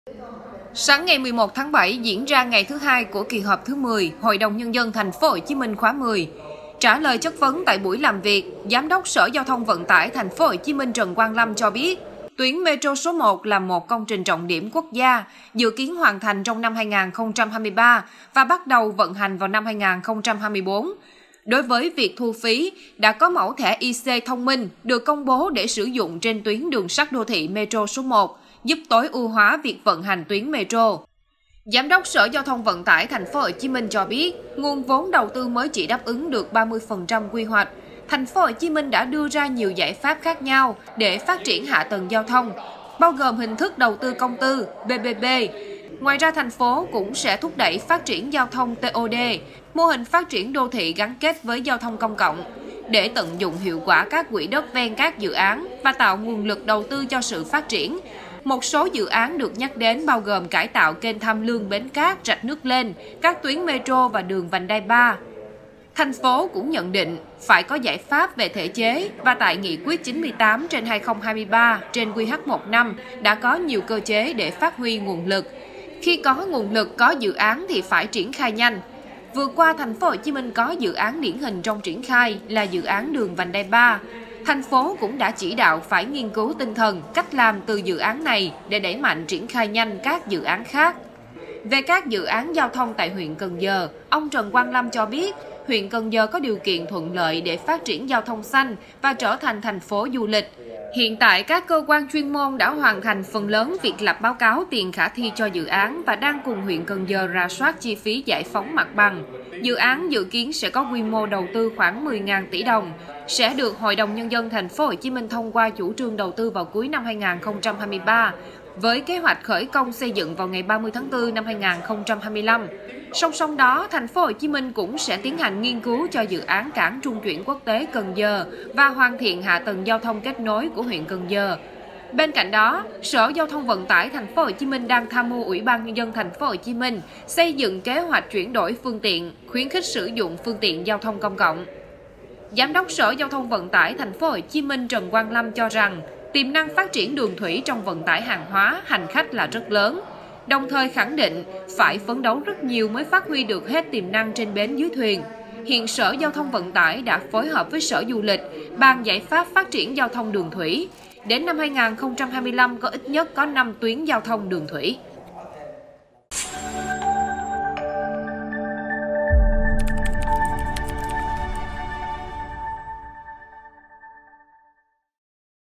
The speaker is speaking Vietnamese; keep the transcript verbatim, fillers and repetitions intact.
Sáng ngày mười một tháng bảy diễn ra ngày thứ hai của kỳ họp thứ mười Hội đồng Nhân dân Thành phố Hồ Chí Minh khóa mười. Trả lời chất vấn tại buổi làm việc, Giám đốc Sở Giao thông Vận tải Thành phố Hồ Chí Minh Trần Quang Lâm cho biết, tuyến Metro số một là một công trình trọng điểm quốc gia, dự kiến hoàn thành trong năm hai nghìn không trăm hai mươi ba và bắt đầu vận hành vào năm hai nghìn không trăm hai mươi tư. Đối với việc thu phí, đã có mẫu thẻ i xê thông minh được công bố để sử dụng trên tuyến đường sắt đô thị Metro số một, giúp tối ưu hóa việc vận hành tuyến Metro. Giám đốc Sở Giao thông Vận tải Thành phố Hồ Chí Minh cho biết, nguồn vốn đầu tư mới chỉ đáp ứng được ba mươi phần trăm quy hoạch. Thành phố Hồ Chí Minh đã đưa ra nhiều giải pháp khác nhau để phát triển hạ tầng giao thông, bao gồm hình thức đầu tư công tư, pê pê pê. Ngoài ra, thành phố cũng sẽ thúc đẩy phát triển giao thông tê ô đê, mô hình phát triển đô thị gắn kết với giao thông công cộng, để tận dụng hiệu quả các quỹ đất ven các dự án và tạo nguồn lực đầu tư cho sự phát triển. Một số dự án được nhắc đến bao gồm cải tạo kênh Tham Lương Bến Cát, Rạch Nước Lên, các tuyến Metro và đường vành đai ba. Thành phố cũng nhận định phải có giải pháp về thể chế và tại Nghị quyết chín mươi tám trên hai nghìn không trăm hai mươi ba trên quy hát mười lăm đã có nhiều cơ chế để phát huy nguồn lực. Khi có nguồn lực, có dự án thì phải triển khai nhanh. Vừa qua, Thành phố Hồ Chí Minh có dự án điển hình trong triển khai là dự án đường vành đai ba. Thành phố cũng đã chỉ đạo phải nghiên cứu tinh thần, cách làm từ dự án này để đẩy mạnh triển khai nhanh các dự án khác. Về các dự án giao thông tại huyện Cần Giờ, ông Trần Quang Lâm cho biết, huyện Cần Giờ có điều kiện thuận lợi để phát triển giao thông xanh và trở thành thành phố du lịch. Hiện tại, các cơ quan chuyên môn đã hoàn thành phần lớn việc lập báo cáo tiền khả thi cho dự án và đang cùng huyện Cần Giờ rà soát chi phí giải phóng mặt bằng. Dự án dự kiến sẽ có quy mô đầu tư khoảng mười nghìn tỷ đồng, sẽ được Hội đồng Nhân dân Thành phố Hồ Chí Minh thông qua chủ trương đầu tư vào cuối năm hai nghìn không trăm hai mươi ba, với kế hoạch khởi công xây dựng vào ngày ba mươi tháng tư năm hai nghìn không trăm hai mươi lăm. Song song đó, Thành phố Hồ Chí Minh cũng sẽ tiến hành nghiên cứu cho dự án cảng trung chuyển quốc tế Cần Giờ và hoàn thiện hạ tầng giao thông kết nối của huyện Cần Giờ. Bên cạnh đó, Sở Giao thông Vận tải Thành phố Hồ Chí Minh đang tham mưu Ủy ban Nhân dân Thành phố Hồ Chí Minh xây dựng kế hoạch chuyển đổi phương tiện, khuyến khích sử dụng phương tiện giao thông công cộng. Giám đốc Sở Giao thông Vận tải Thành phố Hồ Chí Minh Trần Quang Lâm cho rằng, tiềm năng phát triển đường thủy trong vận tải hàng hóa, hành khách là rất lớn. Đồng thời khẳng định phải phấn đấu rất nhiều mới phát huy được hết tiềm năng trên bến dưới thuyền. Hiện Sở Giao thông Vận tải đã phối hợp với Sở Du lịch bàn giải pháp phát triển giao thông đường thủy. Đến năm hai nghìn không trăm hai mươi lăm có ít nhất có năm tuyến giao thông đường thủy.